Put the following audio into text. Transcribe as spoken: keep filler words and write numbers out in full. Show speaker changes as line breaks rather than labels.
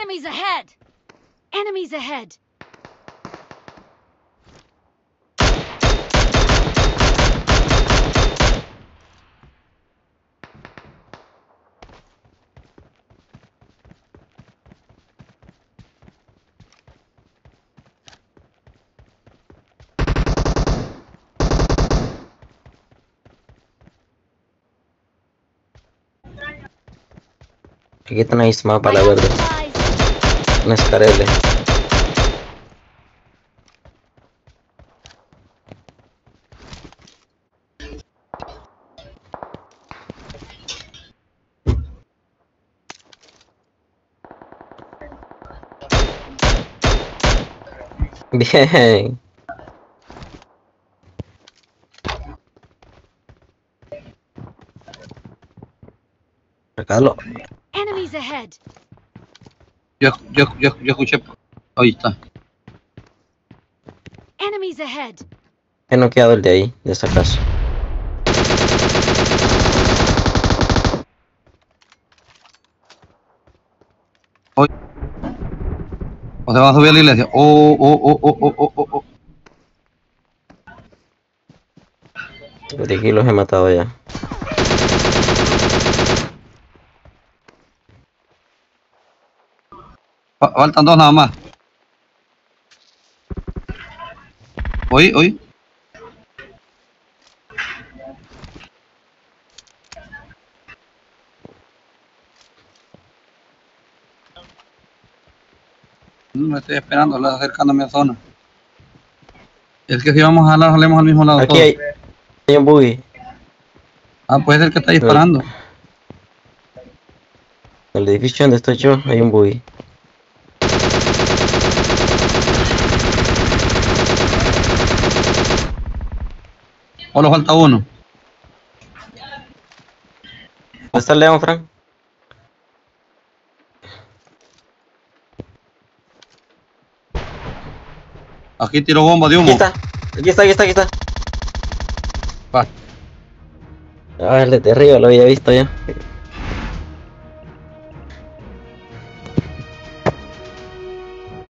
Enemies ahead! Enemies ahead!
Kita na isma
I
pala
have
verde.
supplies!
Nascarele. Bien. Sacalo.
Enemies ahead!
Yo, yo, yo, yo escuché. Ahí está.
Enemies ahead!
He noqueado el de ahí, de esa casa.
O se va a subir a la iglesia. Oh, oh, oh, oh, oh, oh, oh, oh.
De aquí los he matado ya.
Fa- Faltan dos nada más. Oí, oí. No me estoy esperando, le acercándome a zona. Es que si vamos a jalar, jalemos al mismo lado.
Aquí
todos.
hay, hay un buggy.
Ah, puede ser que está disparando.
En el edificio donde estoy yo hay un buggy.
Solo falta uno.
¿Dónde está el León, Frank?
Aquí tiro bomba de
Aquí
humo.
está. Aquí está, aquí está, aquí está.
Va.
Ah, el de Terrible lo había visto ya.